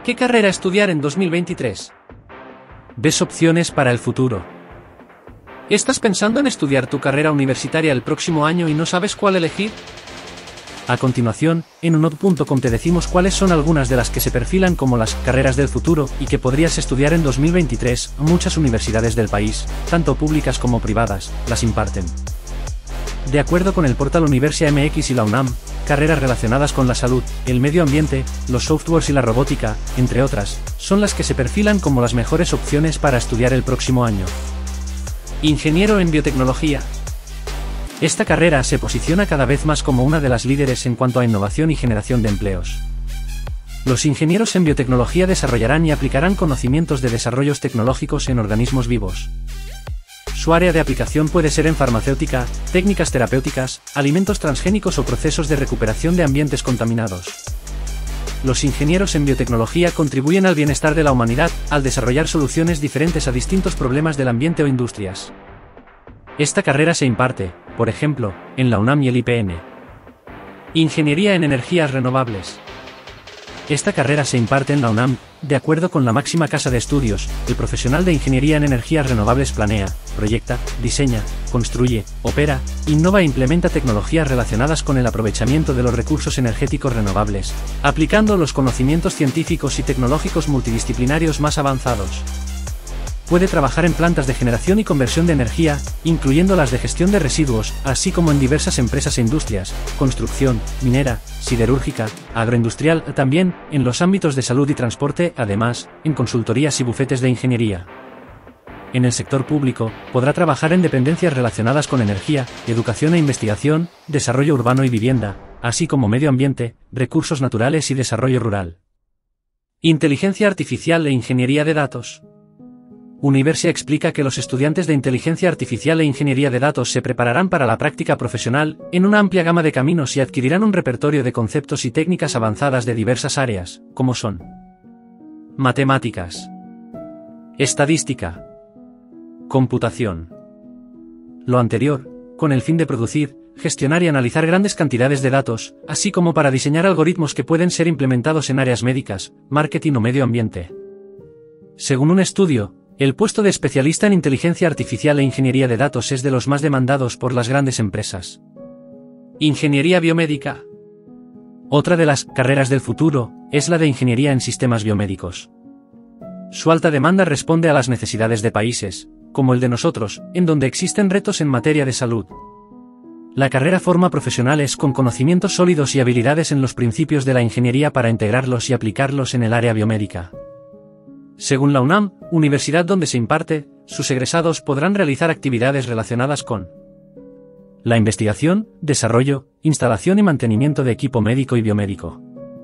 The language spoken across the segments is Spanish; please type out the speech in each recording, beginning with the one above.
¿Qué carrera estudiar en 2023? ¿Ves opciones para el futuro? ¿Estás pensando en estudiar tu carrera universitaria el próximo año y no sabes cuál elegir? A continuación, en unod.com te decimos cuáles son algunas de las que se perfilan como las carreras del futuro y que podrías estudiar en 2023. Muchas universidades del país, tanto públicas como privadas, las imparten. De acuerdo con el portal Universia MX y la UNAM, carreras relacionadas con la salud, el medio ambiente, los softwares y la robótica, entre otras, son las que se perfilan como las mejores opciones para estudiar el próximo año. Ingeniero en biotecnología. Esta carrera se posiciona cada vez más como una de las líderes en cuanto a innovación y generación de empleos. Los ingenieros en biotecnología desarrollarán y aplicarán conocimientos de desarrollos tecnológicos en organismos vivos. Su área de aplicación puede ser en farmacéutica, técnicas terapéuticas, alimentos transgénicos o procesos de recuperación de ambientes contaminados. Los ingenieros en biotecnología contribuyen al bienestar de la humanidad al desarrollar soluciones diferentes a distintos problemas del ambiente o industrias. Esta carrera se imparte, por ejemplo, en la UNAM y el IPN. Ingeniería en energías renovables. Esta carrera se imparte en la UNAM, de acuerdo con la máxima casa de estudios. El profesional de Ingeniería en Energías Renovables planea, proyecta, diseña, construye, opera, innova e implementa tecnologías relacionadas con el aprovechamiento de los recursos energéticos renovables, aplicando los conocimientos científicos y tecnológicos multidisciplinarios más avanzados. Puede trabajar en plantas de generación y conversión de energía, incluyendo las de gestión de residuos, así como en diversas empresas e industrias, construcción, minera, siderúrgica, agroindustrial, también en los ámbitos de salud y transporte, además, en consultorías y bufetes de ingeniería. En el sector público, podrá trabajar en dependencias relacionadas con energía, educación e investigación, desarrollo urbano y vivienda, así como medio ambiente, recursos naturales y desarrollo rural. Inteligencia artificial e ingeniería de datos. Universia explica que los estudiantes de Inteligencia Artificial e Ingeniería de Datos se prepararán para la práctica profesional en una amplia gama de caminos y adquirirán un repertorio de conceptos y técnicas avanzadas de diversas áreas, como son matemáticas, estadística, computación. Lo anterior, con el fin de producir, gestionar y analizar grandes cantidades de datos, así como para diseñar algoritmos que pueden ser implementados en áreas médicas, marketing o medio ambiente. Según un estudio, el puesto de especialista en inteligencia artificial e ingeniería de datos es de los más demandados por las grandes empresas. Ingeniería biomédica. Otra de las carreras del futuro es la de ingeniería en sistemas biomédicos. Su alta demanda responde a las necesidades de países, como el de nosotros, en donde existen retos en materia de salud. La carrera forma profesionales con conocimientos sólidos y habilidades en los principios de la ingeniería para integrarlos y aplicarlos en el área biomédica. Según la UNAM, universidad donde se imparte, sus egresados podrán realizar actividades relacionadas con la investigación, desarrollo, instalación y mantenimiento de equipo médico y biomédico,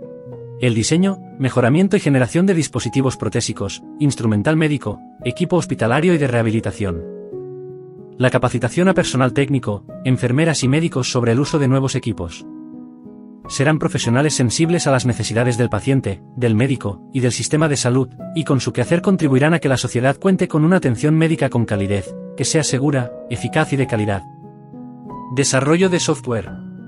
el diseño, mejoramiento y generación de dispositivos protésicos, instrumental médico, equipo hospitalario y de rehabilitación, la capacitación a personal técnico, enfermeras y médicos sobre el uso de nuevos equipos. Serán profesionales sensibles a las necesidades del paciente, del médico y del sistema de salud, y con su quehacer contribuirán a que la sociedad cuente con una atención médica con calidez, que sea segura, eficaz y de calidad. Desarrollo de software.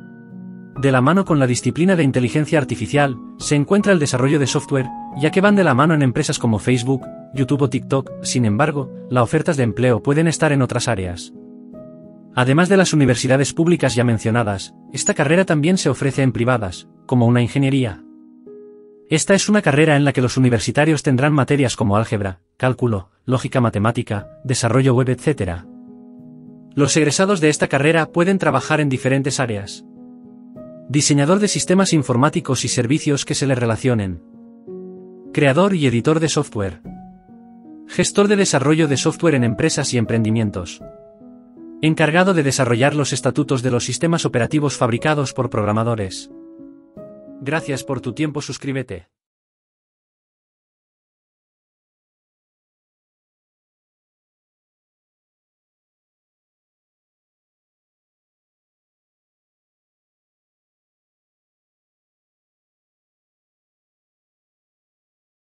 De la mano con la disciplina de inteligencia artificial, se encuentra el desarrollo de software, ya que van de la mano en empresas como Facebook, YouTube o TikTok. Sin embargo, las ofertas de empleo pueden estar en otras áreas. Además de las universidades públicas ya mencionadas, esta carrera también se ofrece en privadas, como una ingeniería. Esta es una carrera en la que los universitarios tendrán materias como álgebra, cálculo, lógica matemática, desarrollo web, etc. Los egresados de esta carrera pueden trabajar en diferentes áreas. Diseñador de sistemas informáticos y servicios que se le relacionen. Creador y editor de software. Gestor de desarrollo de software en empresas y emprendimientos. Encargado de desarrollar los estatutos de los sistemas operativos fabricados por programadores. Gracias por tu tiempo, suscríbete.